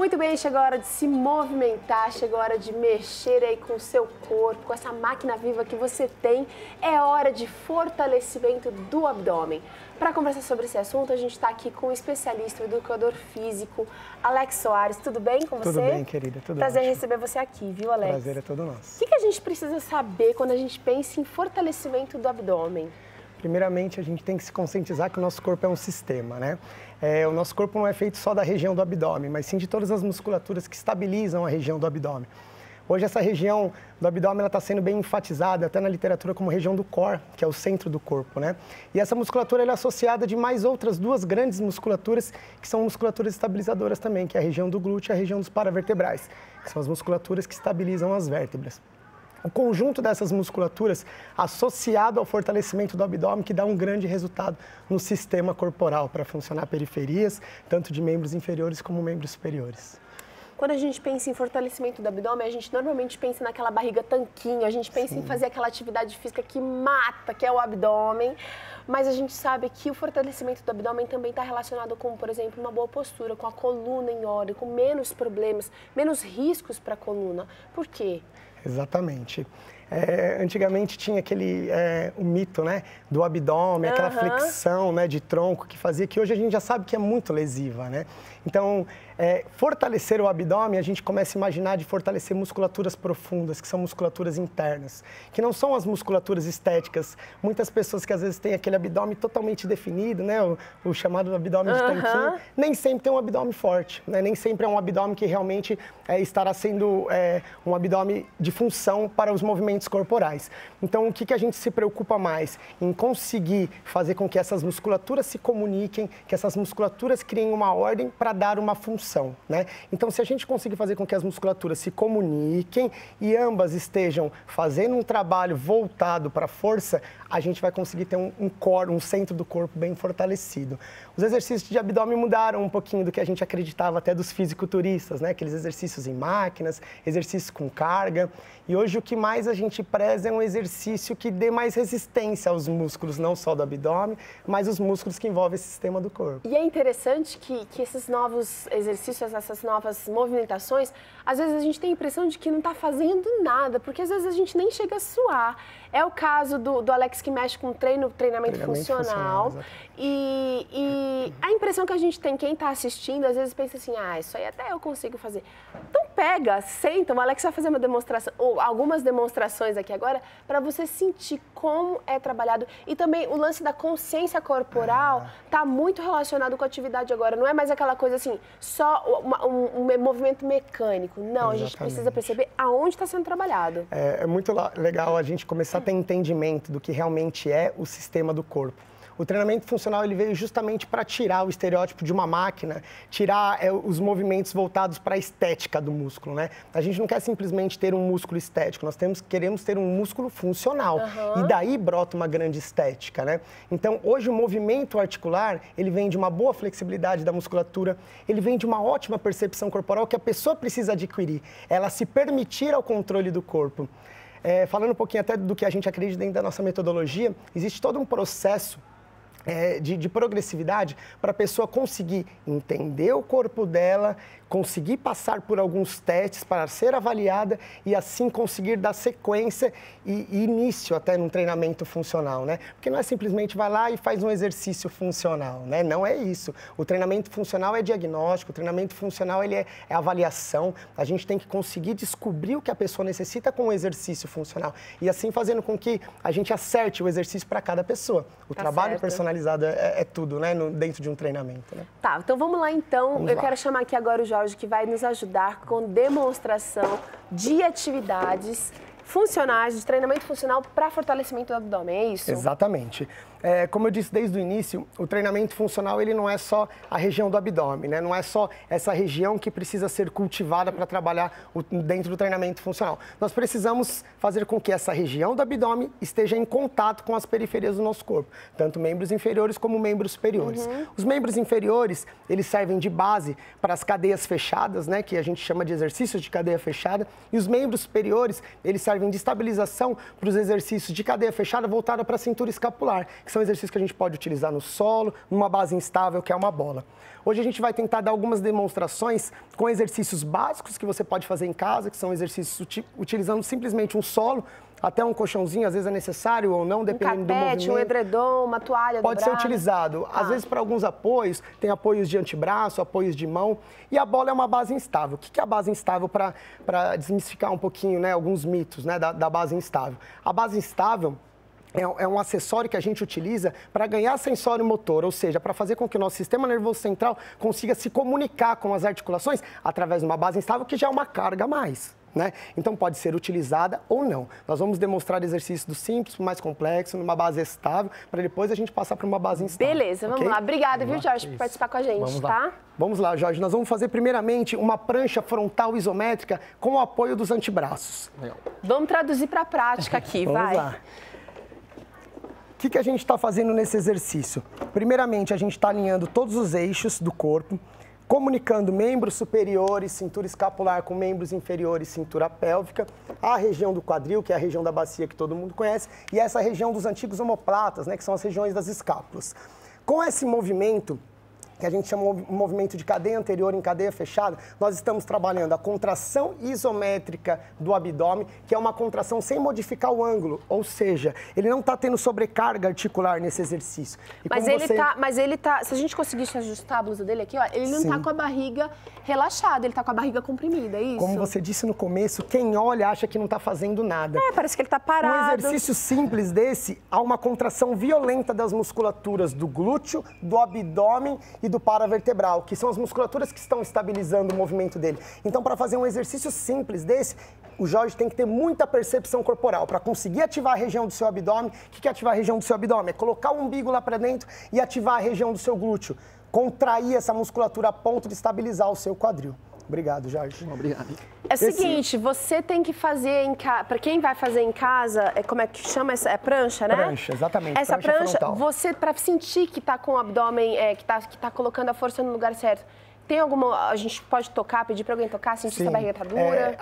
Muito bem, chegou a hora de se movimentar, chegou a hora de mexer aí com o seu corpo, com essa máquina viva que você tem. É hora de fortalecimento do abdômen. Para conversar sobre esse assunto, a gente está aqui com o especialista, o educador físico, Alex Soares. Tudo bem com você? Tudo bem, querida. Tudo Prazer ótimo. receber você aqui, viu, Alex? Prazer é todo nosso. O que a gente precisa saber quando a gente pensa em fortalecimento do abdômen? Primeiramente, a gente tem que se conscientizar que o nosso corpo é um sistema, né? O nosso corpo não é feito só da região do abdômen, mas sim de todas as musculaturas que estabilizam a região do abdômen. Hoje, essa região do abdômen está sendo bem enfatizada até na literatura como região do core, que é o centro do corpo, né? E essa musculatura ela é associada de mais outras duas grandes musculaturas, que são musculaturas estabilizadoras também, que é a região do glúteo e a região dos paravertebrais, que são as musculaturas que estabilizam as vértebras. O conjunto dessas musculaturas, associado ao fortalecimento do abdômen, que dá um grande resultado no sistema corporal, para funcionar periferias, tanto de membros inferiores como membros superiores. Quando a gente pensa em fortalecimento do abdômen, a gente normalmente pensa naquela barriga tanquinho, a gente pensa em fazer aquela atividade física que mata, que é o abdômen, mas a gente sabe que o fortalecimento do abdômen também está relacionado com, por exemplo, uma boa postura, com a coluna em ordem, com menos problemas, menos riscos para a coluna. Por quê? Exatamente. Antigamente tinha o mito, né, do abdômen, aquela flexão, né, de tronco que fazia, que hoje a gente já sabe que é muito lesiva, né? Então, fortalecer o abdômen, a gente começa a imaginar de fortalecer musculaturas profundas, que são musculaturas internas, que não são as musculaturas estéticas. Muitas pessoas que às vezes têm aquele abdômen totalmente definido, né, o chamado abdômen de tanquinho, nem sempre tem um abdômen forte, né? Nem sempre é um abdômen que realmente estará sendo um abdômen de função para os movimentos corporais. Então, o que a gente se preocupa mais? Em conseguir fazer com que essas musculaturas se comuniquem, que essas musculaturas criem uma ordem para dar uma função, né? Então, se a gente conseguir fazer com que as musculaturas se comuniquem e ambas estejam fazendo um trabalho voltado para a força, a gente vai conseguir ter um core, um centro do corpo bem fortalecido. Os exercícios de abdômen mudaram um pouquinho do que a gente acreditava até dos fisiculturistas, né? Aqueles exercícios em máquinas, exercícios com carga. E hoje o que mais a gente preza é um exercício que dê mais resistência aos músculos, não só do abdômen, mas os músculos que envolvem esse sistema do corpo. E é interessante que esses novos exercícios, essas novas movimentações, às vezes a gente tem a impressão de que não está fazendo nada, porque às vezes a gente nem chega a suar. É o caso do Alex que mexe com treinamento funcional. E a impressão que a gente tem, quem está assistindo, às vezes pensa assim, isso aí até eu consigo fazer. Então pega, senta, o Alex vai fazer uma demonstração, ou algumas demonstrações aqui agora, para você sentir como é trabalhado. E também o lance da consciência corporal está muito relacionado com a atividade agora. Não é mais aquela coisa assim, só um movimento mecânico. Não, a gente precisa perceber aonde está sendo trabalhado. É muito legal a gente começar a ter entendimento do que realmente é o sistema do corpo. O treinamento funcional ele veio justamente para tirar o estereótipo de uma máquina, tirar os movimentos voltados para a estética do músculo, né? A gente não quer simplesmente ter um músculo estético, nós queremos ter um músculo funcional. E daí brota uma grande estética, né? Então, hoje o movimento articular, ele vem de uma boa flexibilidade da musculatura, ele vem de uma ótima percepção corporal que a pessoa precisa adquirir, ela se permitir ao controle do corpo. Falando um pouquinho até do que a gente acredita dentro da nossa metodologia, existe todo um processo de progressividade para a pessoa conseguir entender o corpo dela, conseguir passar por alguns testes para ser avaliada e assim conseguir dar sequência e início até num treinamento funcional, né? Porque não é simplesmente vai lá e faz um exercício funcional, né? Não é isso. O treinamento funcional é diagnóstico, o treinamento funcional ele é avaliação. A gente tem que conseguir descobrir o que a pessoa necessita com o exercício funcional e assim fazendo com que a gente acerte o exercício para cada pessoa. O trabalho personalizado é tudo, né? Dentro de um treinamento, né? Tá, então vamos lá então. Quero chamar aqui agora o Jorge, que vai nos ajudar com demonstração de atividades funcionais, de treinamento funcional para fortalecimento do abdômen, é isso? Exatamente. Como eu disse desde o início, o treinamento funcional ele não é só a região do abdômen, né? Não é só essa região que precisa ser cultivada para trabalhar dentro do treinamento funcional. Nós precisamos fazer com que essa região do abdômen esteja em contato com as periferias do nosso corpo, tanto membros inferiores como membros superiores. Os membros inferiores, eles servem de base para as cadeias fechadas, né? Que a gente chama de exercícios de cadeia fechada, e os membros superiores, eles servem de estabilização para os exercícios de cadeia fechada voltada para a cintura escapular, que que são exercícios que a gente pode utilizar no solo, numa base instável, que é uma bola. Hoje a gente vai tentar dar algumas demonstrações com exercícios básicos que você pode fazer em casa, que são exercícios utilizando simplesmente um solo, até um colchãozinho, às vezes é necessário ou não, dependendo do movimento. Um edredom, uma toalha pode ser utilizado. Às vezes, para alguns apoios, tem apoios de antebraço, apoios de mão. E a bola é uma base instável. O que é a base instável, para desmistificar um pouquinho, né, alguns mitos, né, da base instável? A base instável é um acessório que a gente utiliza para ganhar sensório motor, ou seja, para fazer com que o nosso sistema nervoso central consiga se comunicar com as articulações através de uma base instável, que já é uma carga a mais. Né? Então pode ser utilizada ou não. Nós vamos demonstrar exercícios do simples para o mais complexo, numa base estável, para depois a gente passar para uma base instável. Beleza, vamos lá. Obrigada, viu, Jorge, por participar com a gente, tá? Vamos lá, Jorge. Nós vamos fazer primeiramente uma prancha frontal isométrica com o apoio dos antebraços. Vamos traduzir para a prática aqui, vai. Vamos lá. O que a gente está fazendo nesse exercício? Primeiramente, a gente está alinhando todos os eixos do corpo, comunicando membros superiores, cintura escapular com membros inferiores, cintura pélvica, a região do quadril, que é a região da bacia que todo mundo conhece, e essa região dos antigos omoplatas, né, que são as regiões das escápulas. Com esse movimento, que a gente chama de movimento de cadeia anterior em cadeia fechada, nós estamos trabalhando a contração isométrica do abdômen, que é uma contração sem modificar o ângulo, ou seja, ele não está tendo sobrecarga articular nesse exercício. E mas ele tá, se a gente conseguisse ajustar a blusa dele aqui, ó, ele não está com a barriga relaxada, ele está com a barriga comprimida, é isso? Como você disse no começo, quem olha acha que não está fazendo nada. Parece que ele está parado. Um exercício simples desse, há uma contração violenta das musculaturas do glúteo, do abdômen e do paravertebral, que são as musculaturas que estão estabilizando o movimento dele. Então, para fazer um exercício simples desse, o Jorge tem que ter muita percepção corporal. Para conseguir ativar a região do seu abdômen, o que é ativar a região do seu abdômen? É colocar o umbigo lá para dentro e ativar a região do seu glúteo. Contrair essa musculatura a ponto de estabilizar o seu quadril. Obrigado, Jorge. Obrigado. É o seguinte, você tem que fazer em casa, para quem vai fazer em casa, como é que chama essa? É prancha, né? Prancha, exatamente. Essa prancha você, para sentir que está com o abdômen, que tá colocando a força no lugar certo, tem alguma, a gente pode tocar, pedir para alguém tocar, sentir se a barriga está dura?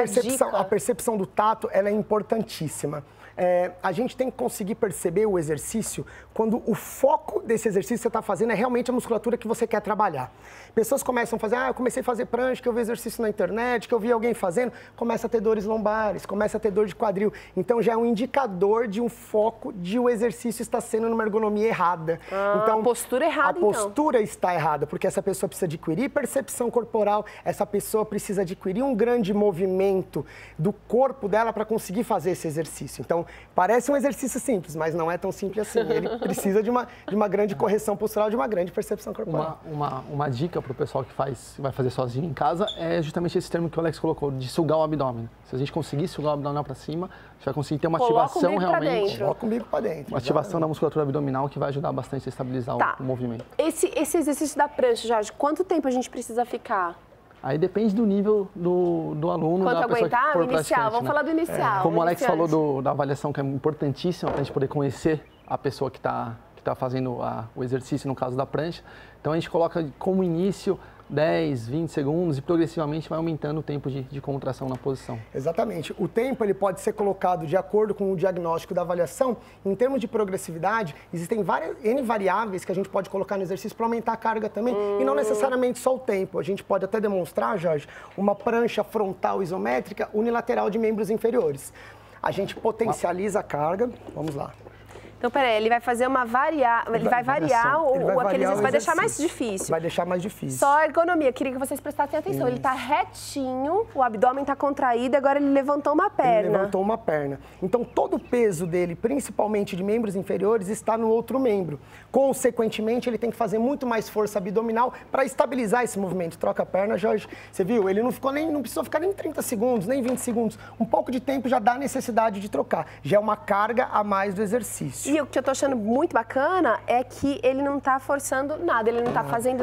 A percepção do tato, ela é importantíssima. A gente tem que conseguir perceber o exercício quando o foco desse exercício que você está fazendo é realmente a musculatura que você quer trabalhar. Pessoas começam a fazer, eu comecei a fazer prancha, que eu vi exercício na internet, que eu vi alguém fazendo, começa a ter dores lombares, começa a ter dor de quadril. Então já é um indicador de um foco de o exercício estar sendo numa ergonomia errada. Então, a postura errada, então. A postura está errada, porque essa pessoa precisa adquirir percepção corporal, essa pessoa precisa adquirir um grande movimento do corpo dela para conseguir fazer esse exercício. Então, parece um exercício simples, mas não é tão simples assim. Ele precisa de uma grande correção postural, de uma grande percepção corporal. Uma dica para o pessoal que vai fazer sozinho em casa é justamente esse termo que o Alex colocou, de sugar o abdômen. Se a gente conseguir sugar o abdômen para cima, a gente vai conseguir ter uma ativação realmente. Coloca o umbigo para dentro. Uma ativação da musculatura abdominal que vai ajudar bastante a estabilizar o movimento. Esse exercício da prancha, Jorge, quanto tempo a gente precisa ficar? Aí depende do nível do aluno, quanto da pessoa aguentar, que for o inicial. Vamos falar do inicial. Como o Alex falou da avaliação, que é importantíssima para a gente poder conhecer a pessoa que está fazendo o exercício, no caso da prancha. Então a gente coloca como início 10, 20 segundos e progressivamente vai aumentando o tempo de contração na posição. Exatamente. O tempo ele pode ser colocado de acordo com o diagnóstico da avaliação. Em termos de progressividade, existem N variáveis que a gente pode colocar no exercício para aumentar a carga também. E não necessariamente só o tempo. A gente pode até demonstrar, Jorge, uma prancha frontal isométrica unilateral de membros inferiores. A gente potencializa a carga. Vamos lá. Então, peraí, ele vai fazer uma ele vai variar vai deixar mais difícil. Vai deixar mais difícil. Só a ergonomia, queria que vocês prestassem atenção. Isso. Ele está retinho, o abdômen está contraído, agora ele levantou uma perna. Ele levantou uma perna. Então, todo o peso dele, principalmente de membros inferiores, está no outro membro. Consequentemente, ele tem que fazer muito mais força abdominal para estabilizar esse movimento. Troca a perna, Jorge. Você viu? Ele não precisou ficar nem 30 segundos, nem 20 segundos. Um pouco de tempo já dá necessidade de trocar. Já é uma carga a mais do exercício. E o que eu tô achando muito bacana é que ele não tá forçando nada, ele não tá fazendo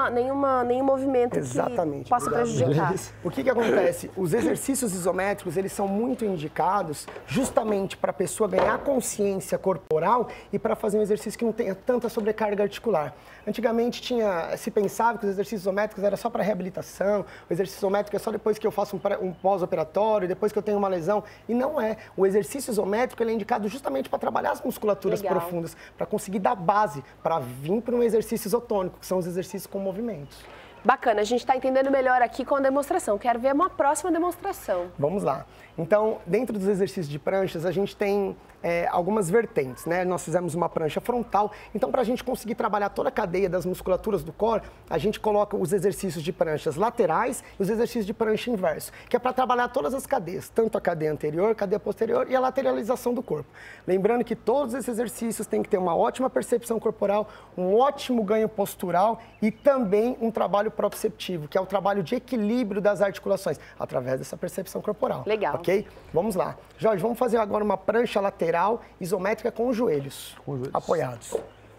nenhum movimento que possa prejudicar. O que acontece? Os exercícios isométricos, eles são muito indicados justamente para a pessoa ganhar consciência corporal e para fazer um exercício que não tenha tanta sobrecarga articular. Antigamente se pensava que os exercícios isométricos era só para reabilitação, o exercício isométrico é só depois que eu faço um pós-operatório, depois que eu tenho uma lesão, e não é. O exercício isométrico ele é indicado justamente para trabalhar as musculaturas musculaturas profundas, para conseguir dar base para vir para um exercício isotônico, que são os exercícios com movimentos. Bacana, a gente está entendendo melhor aqui com a demonstração. Quero ver uma próxima demonstração. Vamos lá. Então, dentro dos exercícios de pranchas, a gente tem algumas vertentes, né? Nós fizemos uma prancha frontal. Então, para a gente conseguir trabalhar toda a cadeia das musculaturas do core, a gente coloca os exercícios de pranchas laterais e os exercícios de prancha inverso, que é para trabalhar todas as cadeias, tanto a cadeia anterior, a cadeia posterior e a lateralização do corpo. Lembrando que todos esses exercícios têm que ter uma ótima percepção corporal, um ótimo ganho postural e também um trabalho proprioceptivo, que é o trabalho de equilíbrio das articulações, através dessa percepção corporal. Legal. Ok? Vamos lá. Jorge, vamos fazer agora uma prancha lateral isométrica com os joelhos apoiados.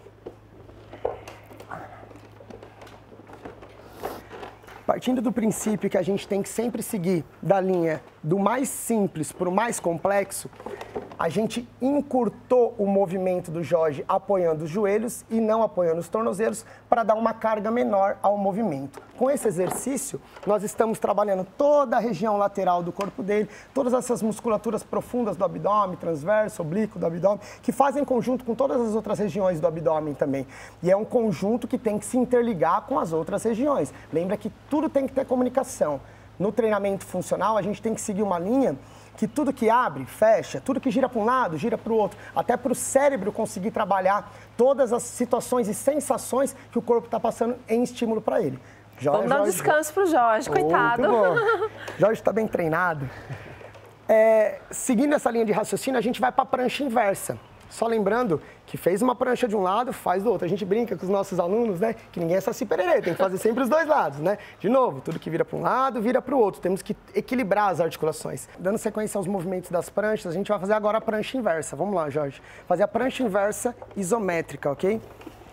Partindo do princípio que a gente tem que sempre seguir da linha do mais simples para o mais complexo, a gente encurtou o movimento do Jorge apoiando os joelhos e não apoiando os tornozelos para dar uma carga menor ao movimento. Com esse exercício, nós estamos trabalhando toda a região lateral do corpo dele, todas essas musculaturas profundas do abdômen, transverso, oblíquo do abdômen, que fazem conjunto com todas as outras regiões do abdômen também. E é um conjunto que tem que se interligar com as outras regiões. Lembra que tudo tem que ter comunicação. No treinamento funcional, a gente tem que seguir uma linha que tudo que abre, fecha, tudo que gira para um lado, gira para o outro, até para o cérebro conseguir trabalhar todas as situações e sensações que o corpo está passando em estímulo para ele. Vamos dar um descanso para o Jorge, coitado. Muito bom. Jorge está bem treinado. Seguindo essa linha de raciocínio, a gente vai para a prancha inversa. Só lembrando que fez uma prancha de um lado, faz do outro. A gente brinca com os nossos alunos, né? Que ninguém é saci pererê, tem que fazer sempre os dois lados, né? De novo, tudo que vira para um lado, vira para o outro. Temos que equilibrar as articulações. Dando sequência aos movimentos das pranchas, a gente vai fazer agora a prancha inversa. Vamos lá, Jorge. Fazer a prancha inversa isométrica, ok?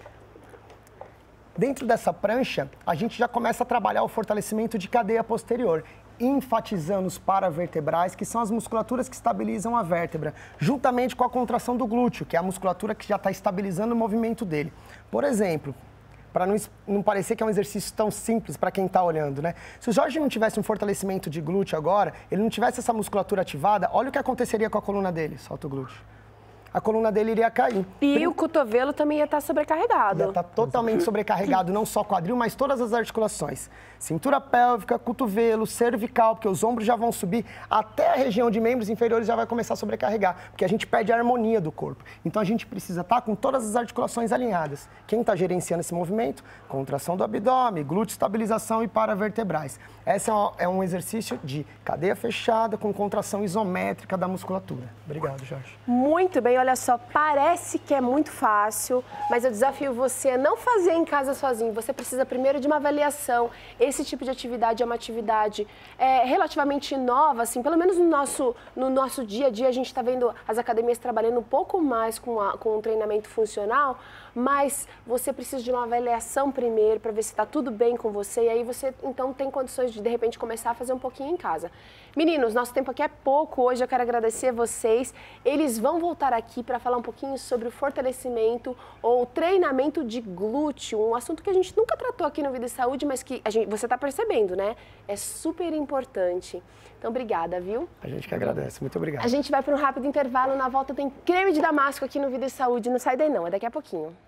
Dentro dessa prancha, a gente já começa a trabalhar o fortalecimento de cadeia posterior, enfatizando os paravertebrais, que são as musculaturas que estabilizam a vértebra, juntamente com a contração do glúteo, que é a musculatura que já está estabilizando o movimento dele. Por exemplo, para não parecer que é um exercício tão simples para quem está olhando, né? Se o Jorge não tivesse um fortalecimento de glúteo agora, ele não tivesse essa musculatura ativada, olha o que aconteceria com a coluna dele. Solta o glúteo. A coluna dele iria cair. E o cotovelo também ia estar sobrecarregado. Ia estar totalmente sobrecarregado, não só quadril, mas todas as articulações. Cintura pélvica, cotovelo, cervical, porque os ombros já vão subir, até a região de membros inferiores já vai começar a sobrecarregar, porque a gente perde a harmonia do corpo. Então a gente precisa estar com todas as articulações alinhadas. Quem está gerenciando esse movimento? Contração do abdômen, glúteo, estabilização e paravertebrais. Esse é um exercício de cadeia fechada com contração isométrica da musculatura. Obrigado, Jorge. Muito bem, olha só, parece que é muito fácil, mas eu desafio você a não fazer em casa sozinho. Você precisa primeiro de uma avaliação. Esse tipo de atividade é uma atividade relativamente nova, assim, pelo menos no nosso dia a dia a gente está vendo as academias trabalhando um pouco mais com o treinamento funcional, mas você precisa de uma avaliação primeiro para ver se está tudo bem com você e aí você então tem condições de repente começar a fazer um pouquinho em casa. Meninos, nosso tempo aqui é pouco hoje, eu quero agradecer a vocês. Eles vão voltar aqui para falar um pouquinho sobre o fortalecimento ou treinamento de glúteo, um assunto que a gente nunca tratou aqui no Vida e Saúde, mas que você está percebendo, né? É super importante. Então, obrigada, viu? A gente que agradece, muito obrigado. A gente vai para um rápido intervalo, na volta tem creme de damasco aqui no Vida e Saúde, não sai daí não, é daqui a pouquinho.